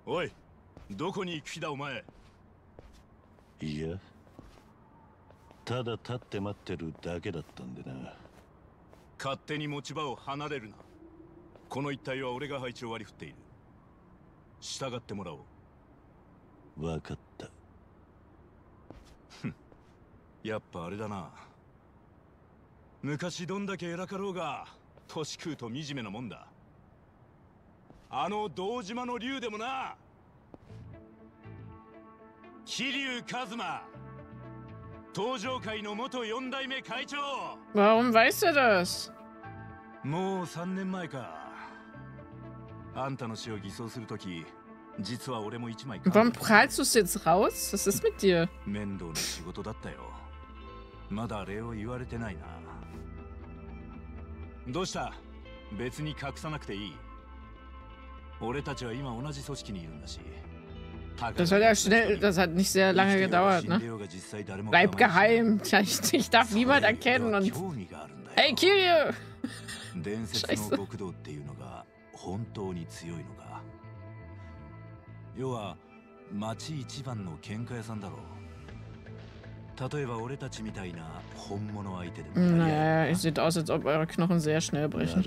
おい、どこに行く気だお前。 いや、ただ立って待ってるだけだったんでな。 勝手に持ち場を離れるな。この一帯は俺が配置を割り振っている。従ってもらおう。 わかった。 やっぱあれだな。昔どんだけ偉かろうが年食うと惨めなもんだ。あの堂島の竜でもな、桐生一馬、東上会の元4代目会長。 Warum weiß er das? もう3年前か。あんたの死を偽装するとき、実は俺も1枚。 Warum prahlst du es jetzt raus? Was ist mit dir? 面倒な仕事だったよ。まだ礼を言われてないな。どうした？別に隠さなくていい。俺たちは今同じ組織にいるんだし。 Das hat ja schnell, das hat nicht sehr lange gedauert, ne? Bleib geheim. Ich darf niemand erkennen und. Hey, Kiryu! 伝説の極道っていうのが本当に強いのか。要は町一番の喧嘩屋さんだろう。例えば俺たちみたいな本物相手でも。 Naja, es sieht aus, als ob eure Knochen sehr schnell brechen.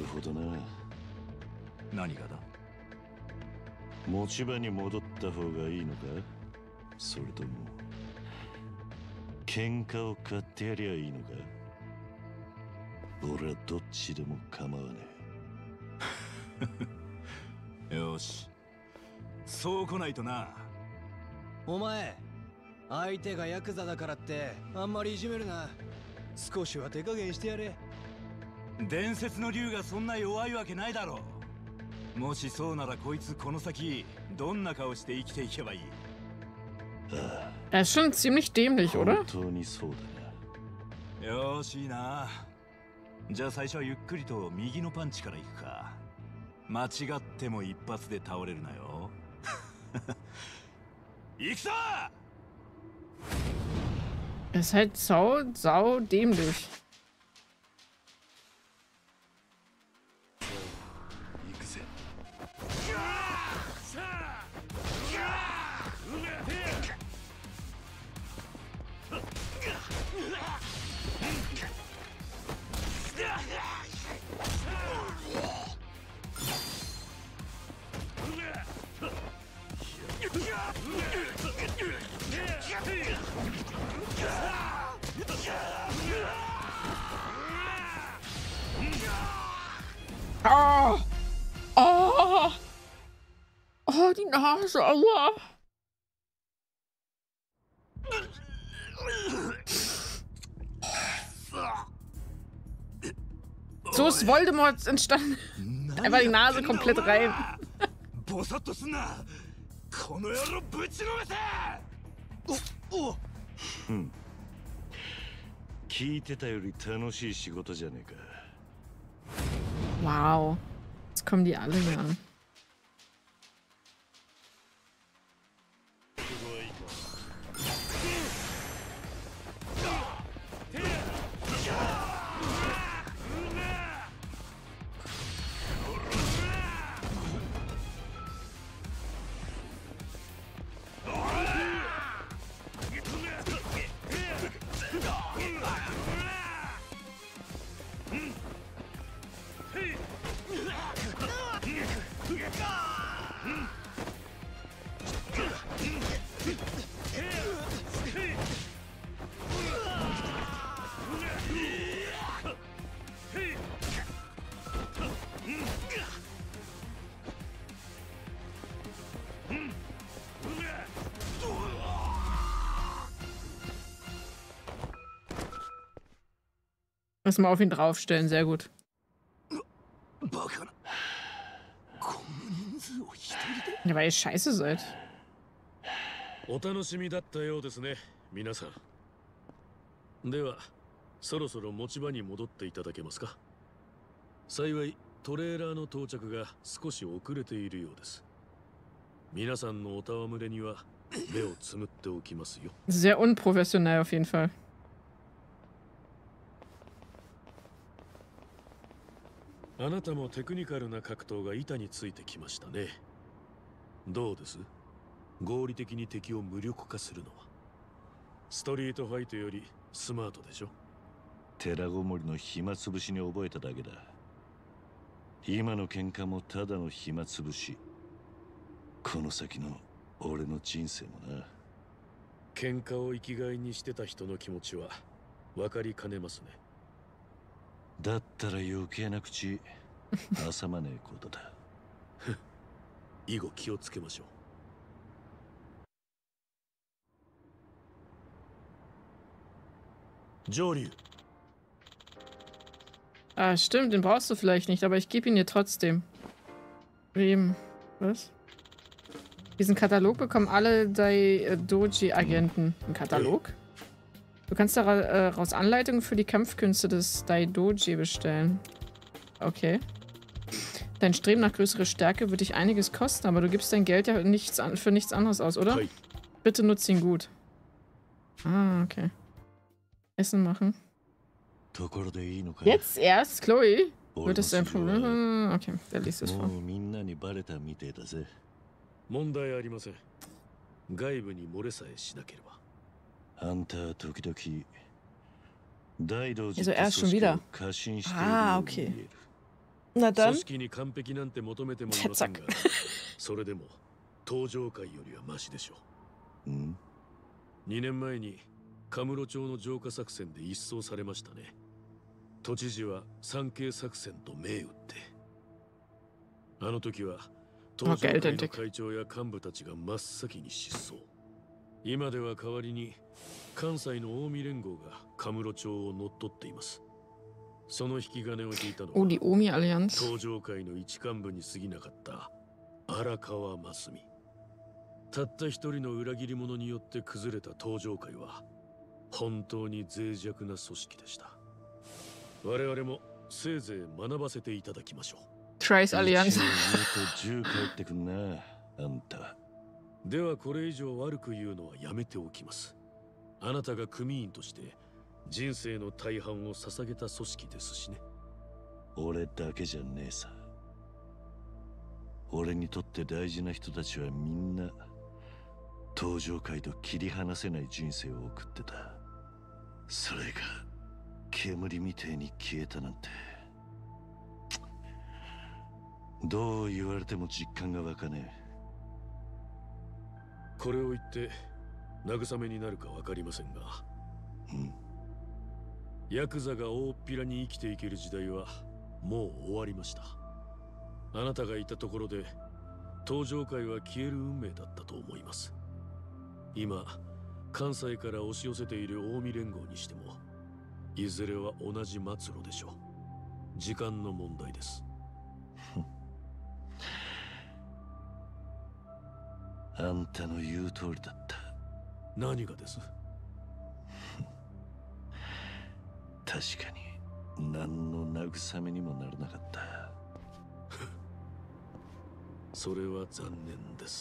何がだ？ 持ち場に戻った方がいいのか？それとも喧嘩を買ってやりゃいいのか？俺はどっちでも構わねえ。よし、そう来ないとな。 お前、相手がヤクザだからってあんまりいじめるな。少しは手加減してやれ。 伝説の竜がそんな弱いわけないだろう。もしそうならこいつこの先どんな顔して生きていけばいい？ Er ist schon ziemlich dämlich, oder? 本当にそうだな。よし、いいな。じゃあ最初はゆっくりと右のパンチからいくか。間違っても一発で倒れるなよ。行くぞ！ Er ist halt sau dämlich. Oh! Oh! Oh, die Nase, aua! So ist Voldemort entstanden. Einfach die Nase komplett rein. 聞いてたより楽しい仕事じゃねえか。 Wow. Jetzt kommen die alle hier an. Erstmal auf ihn draufstellen, sehr gut. Ja, weil ihr scheiße seid. お楽しみだったようですね、皆さん。では、そろそろ持ち場に戻っていただけますか。幸い、トレーラーの到着が少し遅れているようです。皆さんのお戯れには目をつむっておきますよ。 Sehr unprofessionell auf jeden Fall. あなたもテクニカルな格闘が板についてきましたね。 どうです？合理的に敵を無力化するのは。ストリートファイトよりスマートでしょ。 寺ごもりの暇つぶしに覚えただけだ。今の喧嘩もただの暇つぶし。この先の俺の人生もな。 喧嘩を生きがいにしてた人の気持ちは分かりかねますね。 だったら余計な口挟まねえことだ。 以後気をつけましょう。上流。 Ah, stimmt, den brauchst du vielleicht nicht, aber ich gebe ihn dir trotzdem. Wem? Was? Diesen Katalog bekommen alle Daidoji-Agenten. Ein Katalog? Du kannst daraus Anleitungen für die Kampfkünste des Daidoji bestellen. Okay. Dein Streben nach größerer Stärke wird dich einiges kosten, aber du gibst dein Geld ja für nichts anderes aus, oder? Bitte nutze ihn gut. Ah, okay. Essen machen. Jetzt erst, Chloe? Wird es ein Problem? Okay, der liest es vor. 問題ありません。外部に漏れさえしなければ。 あんたは時々大道寺 Also er ist schon wieder. Ah, okay. Na dann. 組織に完璧なんて求めてもいませんが、それでも登場会よりはマシでしょう。2年前にカムロ町の浄化作戦で一掃されましたね。都知事は産経作戦と銘打って。あの時は登場会の会長や幹部たちが真っ先に失踪。今では代わりに関西の近江連合がカムロ町を乗っ取っています。その引き金を引いたのは登場会の一幹部に過ぎなかった荒川真澄。たった一人の裏切り者によって崩れた登場会は本当に脆弱な組織でした。我々もせいぜい学ばせていただきましょう。 Trice Allianz。 ではこれ以上悪く言うのはやめておきます。あなたが組員として人生の大半を捧げた組織ですしね。 俺だけじゃねえさ。俺にとって大事な人たちはみんな登場界と切り離せない人生を送ってた。それが煙みてえに消えたなんて。どう言われても実感が湧かねえ。 これを言って慰めになるか分かりませんが、ヤクザが大っぴらに生きていける時代はもう終わりました。あなたがいたところで登場界は消える運命だったと思います。今関西から押し寄せている近江連合にしてもいずれは同じ末路でしょう。時間の問題です。 あんたの言う通りだった。 何がです？ 確かに何の慰めにもならなかった。 それは残念です。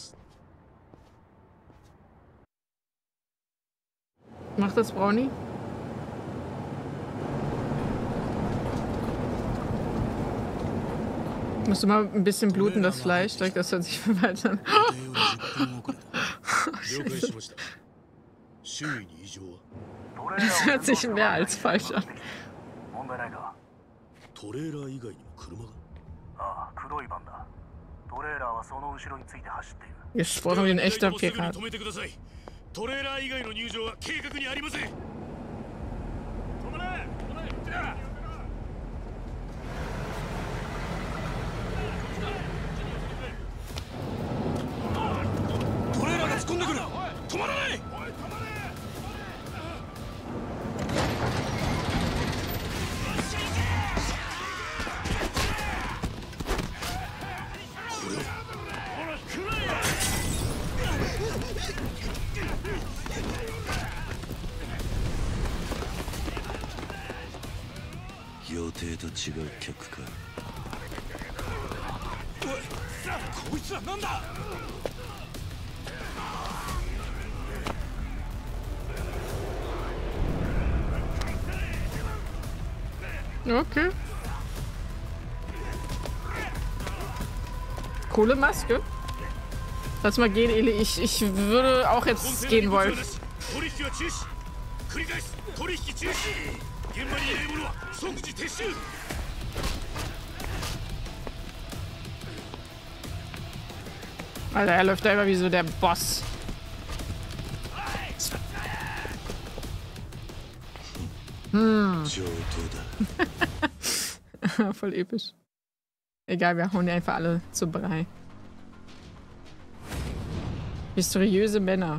Macht das Brownie? Musst du mal ein bisschen bluten, das Fleisch, direkt, das hört sich weiter an. Das hört sich mehr als falsch an. Gesprochen wie ein echter Pirat. トレーラー以外の入場は計画にありません。止まれ！トレーラーが突っ込んでくる！止まらない！ 予定と違う客か。 おい、こいつらなんだ ？Okay. Coole Maske. Lass mal gehen, Eli. Ich würde auch jetzt gehen wollen. Alter, er läuft da immer wie so der Boss. Voll episch. Egal, wir hauen die einfach alle zu Brei. Mysteriöse Männer.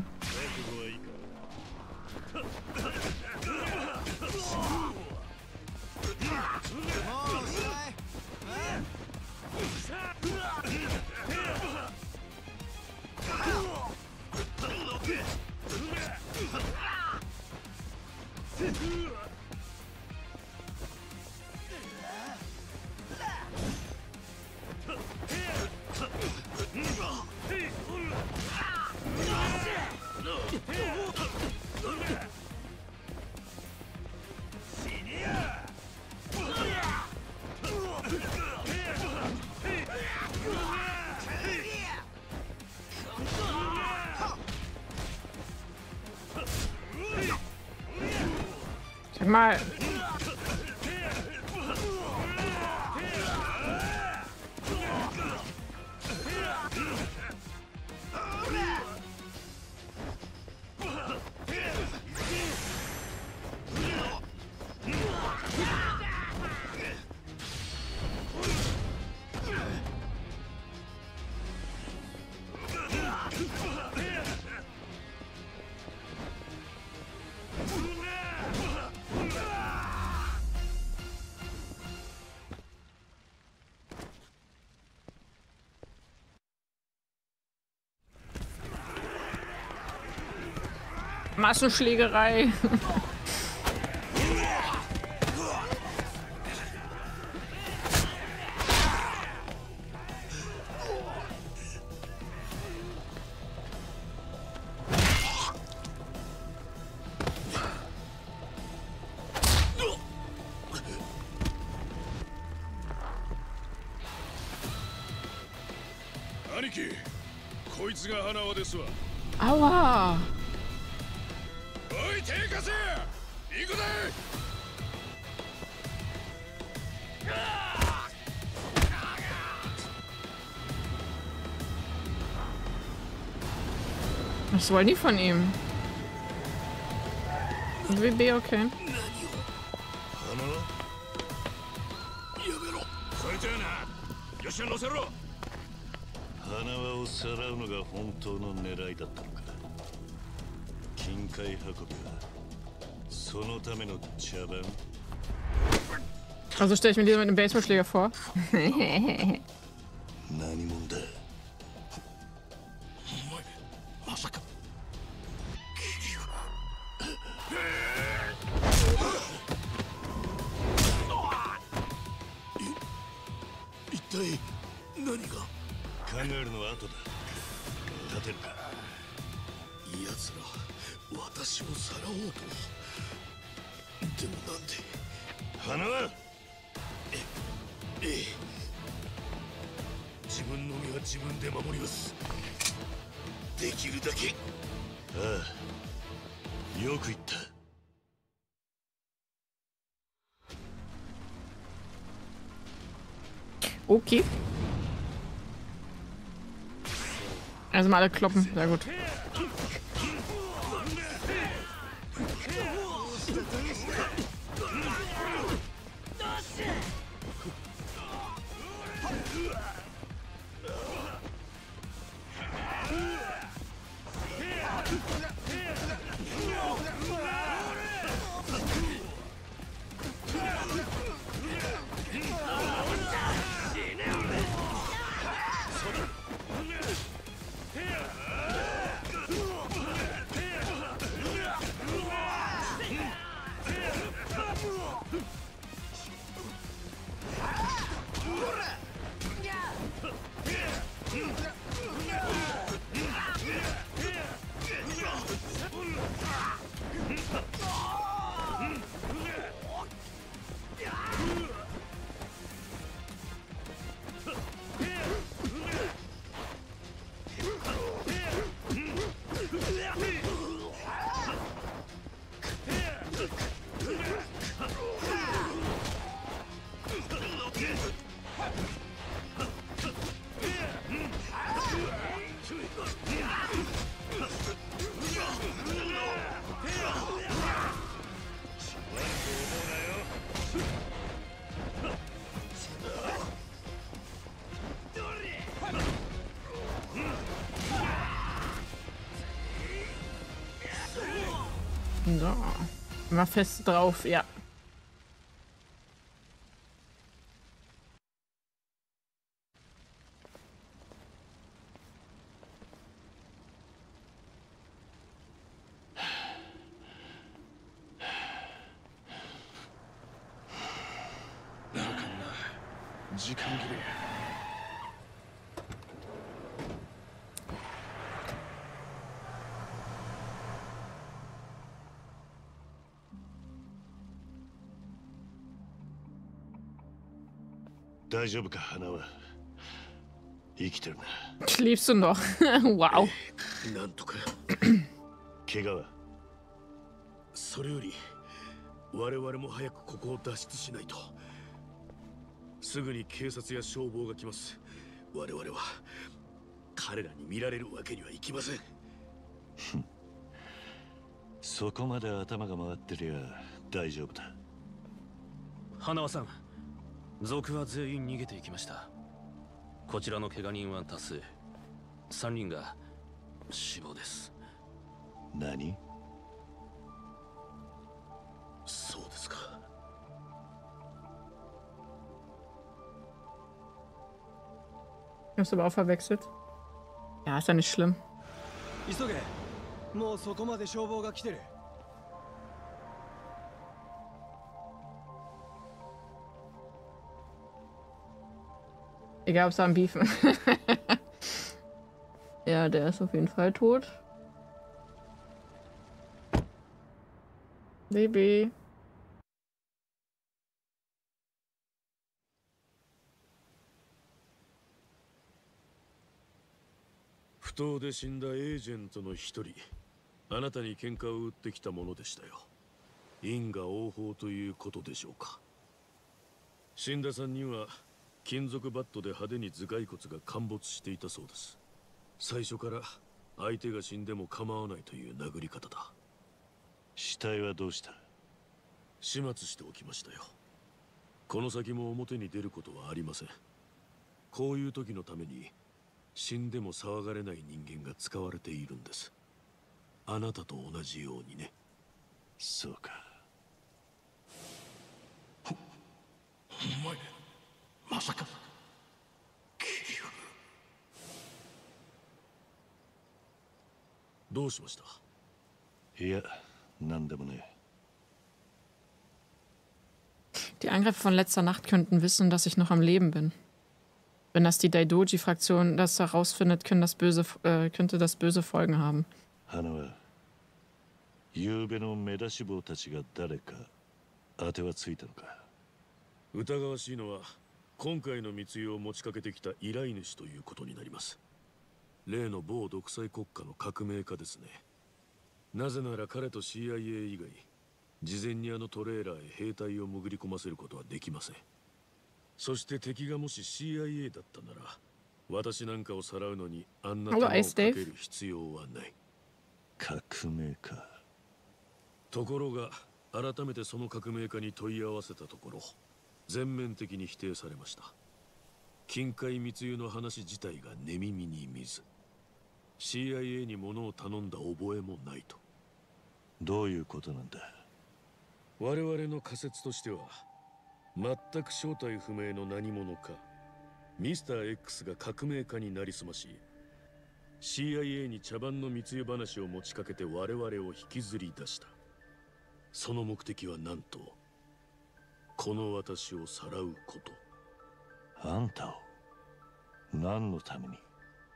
Sag mal. Massenschlägerei. Aua. Was wollen die von ihm? WB, okay. Also stelle ich mir lieber mit einem Baseballschläger vor. Okay. Also mal alle kloppen, sehr gut. So. Mal fest drauf, ja. 大丈夫か花は。生きてるな。 Schläfst du noch? Wow. なんとか。 怪我は？ それより我々も早くここを脱出しないと。すぐに警察や消防が来ます。我々は彼らに見られるわけにはいきません。 そこまで頭が回ってりゃ大丈夫だ。 花輪さん、族は全員逃げていきました。こちらの怪我人は多数。3人が死亡です。 何？ そうですか。 Ich hab's aber auch verwechselt. Ja, ist ja nicht schlimm. 急げ。もうそこまで消防が来てる。 Egal, ob sie am Beefen. Ja, der ist auf jeden Fall tot. Baby. 不当で死んだエージェントの一人、あなたに喧嘩を売ってきたものでしたよ。因果応報ということでしょうか。死んだ3人は金属バットで派手に頭蓋骨が陥没していたそうです。最初から相手が死んでも構わないという殴り方だ。 死体はどうした？ 始末しておきましたよ。この先も表に出ることはありません。こういう時のために死んでも騒がれない人間が使われているんです。あなたと同じようにね。 そうか。 お前まさかキリュウ。どうしました？ いや、なんでもね。 Die Angreifer von letzter Nacht könnten wissen, dass ich noch am Leben bin. Wenn das die Daidoji-Fraktion das herausfindet, könnte das böse Folgen haben. 花は、昨べの目出し坊たちが誰か当てはついたのか？ 疑わしいのは今回の密輸を持ちかけてきた依頼主ということになります。例の某独裁国家の革命家ですね。なぜなら彼と CIA 以外、事前にあのトレーラーへ兵隊を潜り込ませることはできません。そして敵がもし CIA だったなら、私なんかをさらうのにあんな手間をかける必要はない。 革命家。 ところが改めてその革命家に問い合わせたところ、全面的に否定されました。金塊密輸の話自体が寝耳に見ず、 CIA に物を頼んだ覚えもないと。 どういうことなんだ？ 我々の仮説としては、全く正体不明の何者かミスター X が革命家になりすまし、 CIA に茶番の密輸話を持ちかけて我々を引きずり出した。その目的はなんとこの私をさらうこと。 あんたを何のために？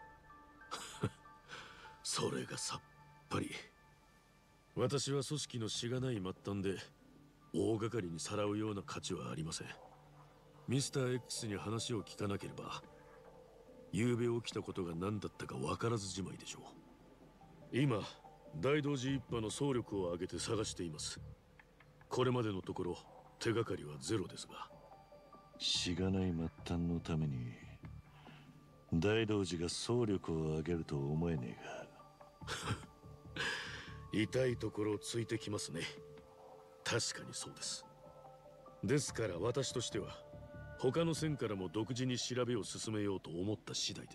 それがさっぱり。私は組織のしがない末端で大掛かりにさらうような価値はありません。ミスター X に話を聞かなければ、昨べ起きたことが何だったか分からずじまいでしょう。今、大同寺一派の総力を挙げて探しています。これまでのところ手がかりはゼロですが。 しがない末端のために大同寺が総力を挙げると思えねえが。 痛いところをついてきますね。確かにそうです。ですから私としては他の線からも独自に調べを進めようと思った次第です。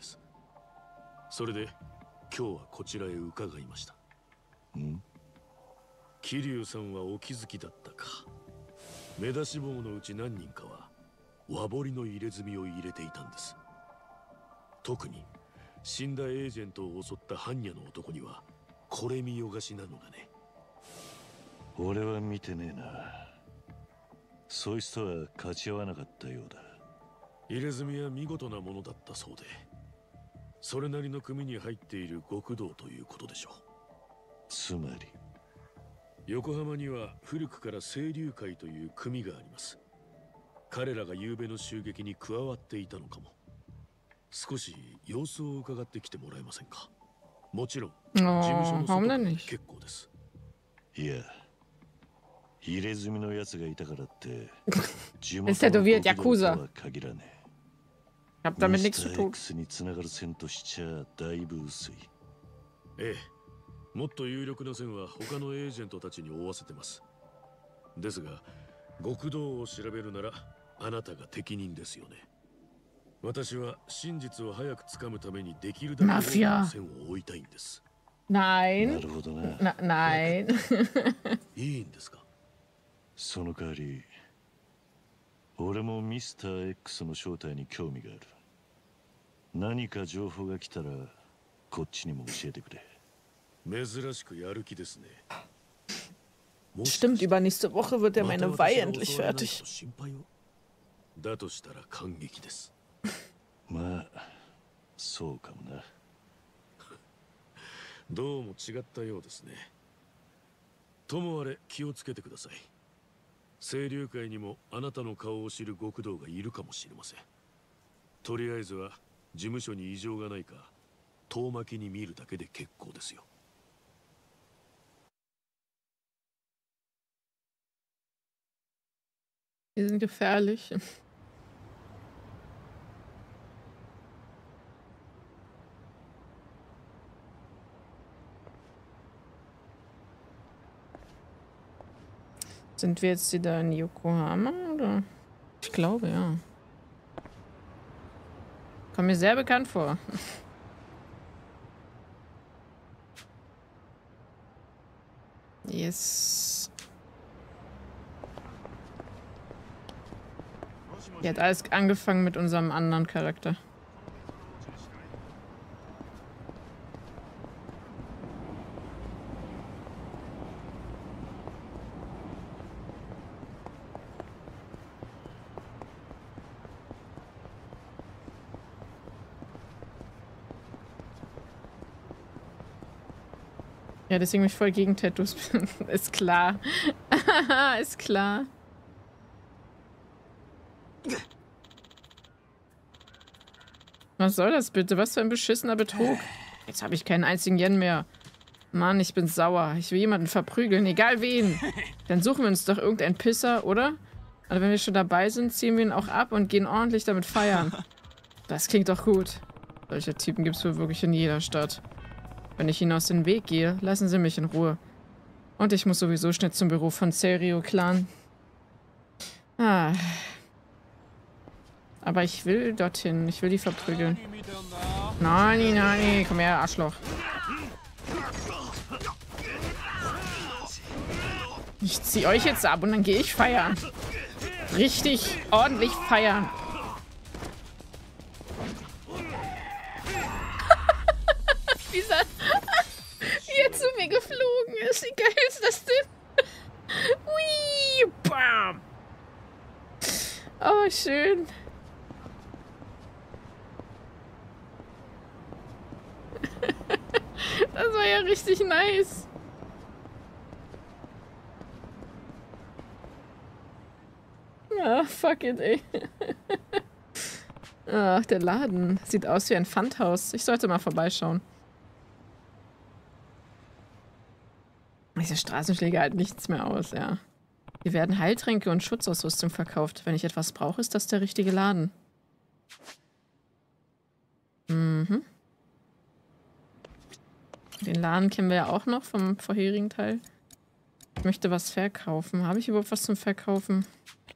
それで今日はこちらへ伺いました。 桐生さんはお気づきだったか。目出し帽のうち何人かは和彫りの入れ墨を入れていたんです。特に死んだエージェントを襲った般若の男にはこれ見よがしなのがね。 俺は見てねえな。そいつとは勝ち合わなかったようだ。 入れ墨は見事なものだったそうで、それなりの組に入っている極道ということでしょう。 つまり横浜には古くから清流会という組があります。彼らが昨夜の襲撃に加わっていたのかも。少し様子を伺ってきてもらえませんか。もちろん事務所の外で結構です。 いや、入れ墨のやつがいたからって地 Ist tätowiert, 元の極道と Yakuza. は限らねえ。 Ich hab damit ミ nichts ス zu ター tun. X につながる線としちゃだいぶ薄い。 ええ、もっと有力な線は他のエージェントたちに追わせてます。ですが極道を調べるならあなたが適任ですよね。私は真実を早くつかむためにできるだけ多くの線を追いたいんです。 な Nein. るほどな。 Nein. いいんですか。 その代わり俺もミスター X の正体に興味がある。何か情報が来たらこっちにも教えてくれ。 珍しくやる気ですね。 Stimmt, übernächste Woche wird ja meine Weih endlich fertig. だとしたら感激です。 まあそうかもな。 どうも違ったようですね。ともあれ気をつけてください。清流会にもあなたの顔を知る極道がいるかもしれません。とりあえずは事務所に異常がないか遠巻きに見るだけで結構ですよ。 Die sind gefährlich. Sind wir jetzt wieder in Yokohama, oder? Ich glaube, ja. Kommt mir sehr bekannt vor. Yes. Die hat alles angefangen mit unserem anderen Charakter. Ja, deswegen bin ich voll gegen Tattoos. Ist klar. Ist klar. Was soll das bitte? Was für ein beschissener Betrug. Jetzt habe ich keinen einzigen Yen mehr. Mann, ich bin sauer. Ich will jemanden verprügeln, egal wen. Dann suchen wir uns doch irgendeinen Pisser, oder? Also wenn wir schon dabei sind, ziehen wir ihn auch ab und gehen ordentlich damit feiern. Das klingt doch gut. Solche Typen gibt es wohl wirklich in jeder Stadt. Wenn ich ihnen aus dem Weg gehe, lassen sie mich in Ruhe. Und ich muss sowieso schnell zum Büro von Seiryu Clan. Ah. Aber ich will dorthin. Ich will die verprügeln. Nein, nein, komm her, Arschloch. Ich zieh euch jetzt ab und dann gehe ich feiern. Richtig ordentlich feiern. Wie er zu mir geflogen ist. Wie geil ist das denn? Hui, bam. Oh, schön. Das war ja richtig nice. Ja, fuck it, ey. Ach, der Laden. Sieht aus wie ein Pfandhaus. Ich sollte mal vorbeischauen. Diese Straßenschläge halten nichts mehr aus, ja. Hier werden Heiltränke und Schutzausrüstung verkauft. Wenn ich etwas brauche, ist das der richtige Laden. Mhm. Den Laden kennen wir ja auch noch vom vorherigen Teil. Ich möchte was verkaufen. Habe ich überhaupt was zum Verkaufen?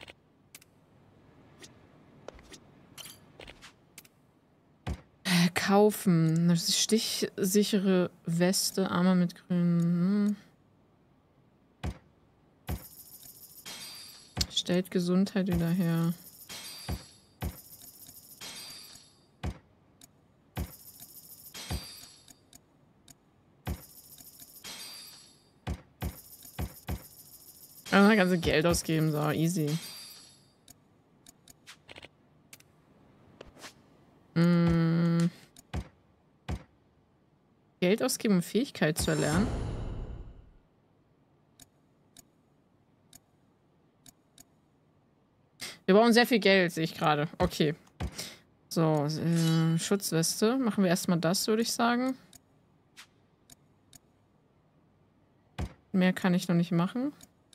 Kaufen. Eine stichsichere Weste, Arme mit grünen. Stellt Gesundheit wieder her. Ganze Geld ausgeben, so easy. Geld ausgeben, um Fähigkeit zu erlernen. Wir brauchen sehr viel Geld, sehe ich gerade. Okay. So, Schutzweste. Machen wir erstmal das, würde ich sagen. Mehr kann ich noch nicht machen.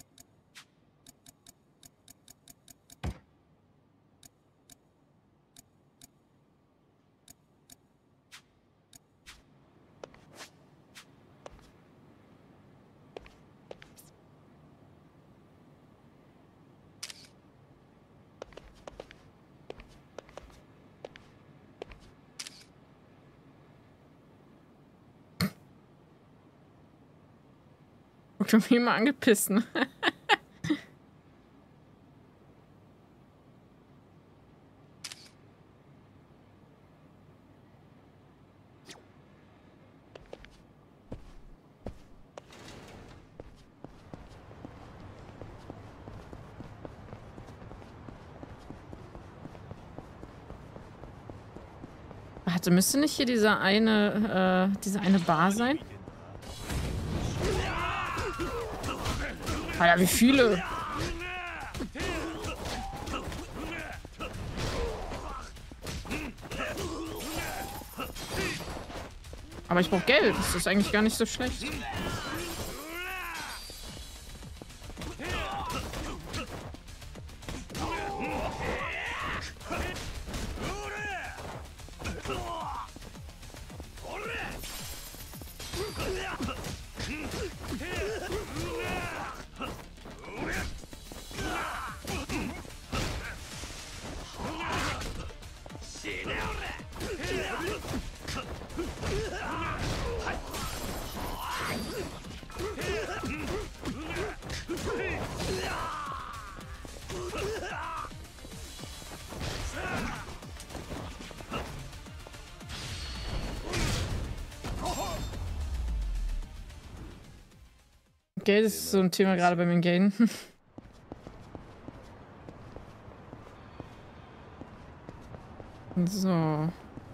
Schon wie immer angepisst, ne? Warte, müsste nicht hier diese eine Bar sein? Alter, wie viele? Aber ich brauche Geld. Das ist eigentlich gar nicht so schlecht. Geld ist so ein Thema gerade beim Game. So.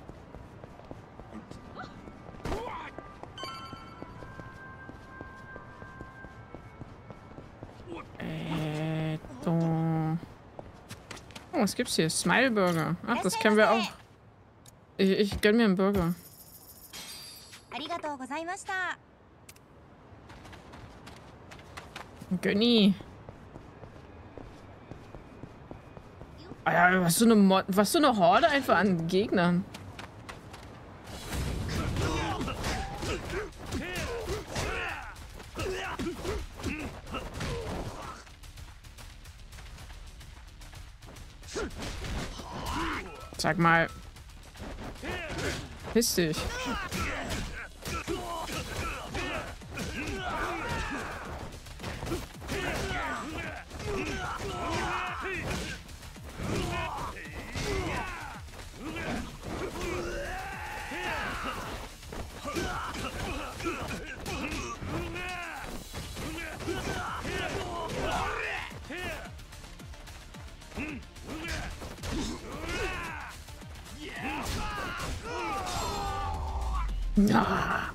Oh, was gibt's hier? Smile Burger. Ach, das kennen wir auch. Ich gönn mir einen Burger. Gönni. Alter, was so eine Horde einfach an Gegnern. Sag mal. Piss dich. Ja.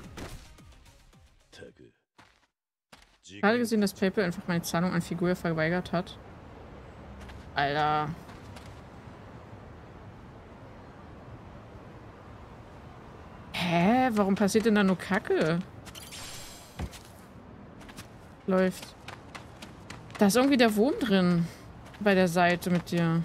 Ich habe gesehen, dass PayPal einfach meine Zahlung an Figur verweigert hat. Alter. Hä? Warum passiert denn da nur Kacke? Läuft. Da ist irgendwie der Wurm drin. Bei der Seite mit dir.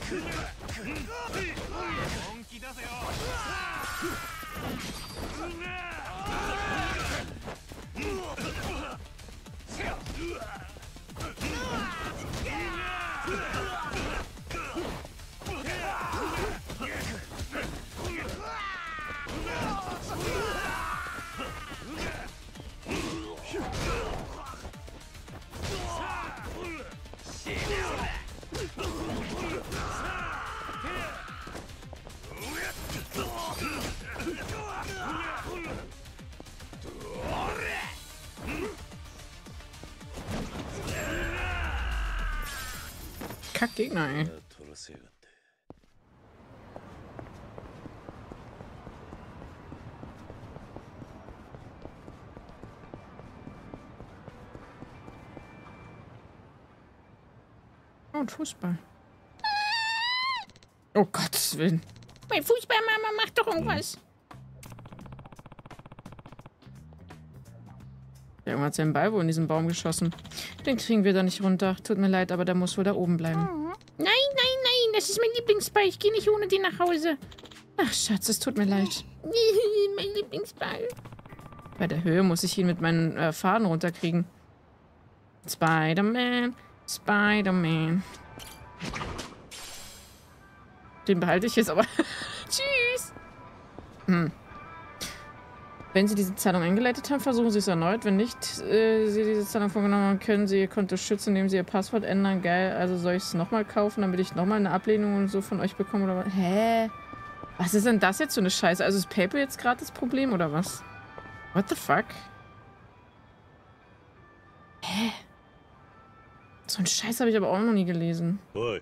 Kackgegner, ey. 取らせやがって。 Oh, ein Fußball. Oh Gottes Willen. Mein Fußballmama macht doch irgendwas. Der Junge hat seinen Ball wohl in diesen Baum geschossen. Den kriegen wir da nicht runter. Tut mir leid, aber der muss wohl da oben bleiben. Nein, nein, nein, das ist mein Lieblingsball. Ich gehe nicht ohne den nach Hause. Ach, Schatz, es tut mir leid. Mein Lieblingsball. Bei der Höhe muss ich ihn mit meinen Faden runterkriegen. Spider-Man, Spider-Man. Den behalte ich jetzt aber. Tschüss. Wenn Sie diese Zahlung eingeleitet haben, versuchen Sie es erneut. Wenn nicht, Sie diese Zahlung vorgenommen haben, können Sie Ihr Konto schützen, indem Sie Ihr Passwort ändern. Geil, also soll ich es nochmal kaufen, damit ich nochmal eine Ablehnung und so von euch bekomme? Oder was? Hä? Was ist denn das jetzt für eine Scheiße? Also ist PayPal jetzt gerade das Problem, oder was? What the fuck? Hä? So einen Scheiß habe ich aber auch noch nie gelesen. Oi.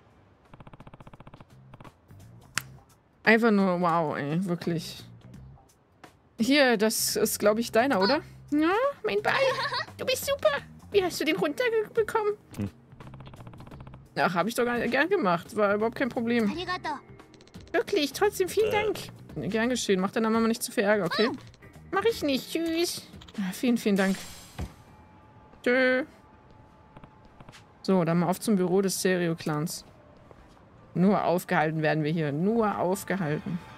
Einfach nur wow, ey, wirklich. Hier, das ist, glaube ich, deiner, oder? Ja, mein Ball. Du bist super. Wie hast du den runterbekommen? Ach, habe ich doch gern gemacht. War überhaupt kein Problem. Wirklich, trotzdem vielen Dank. Gern geschehen. Mach deiner Mama nicht zu viel Ärger, okay? Mach ich nicht. Tschüss. Ja, vielen, vielen Dank. Tschö. So, dann mal auf zum Büro des Serio-Clans. Nur aufgehalten werden wir hier. Nur aufgehalten.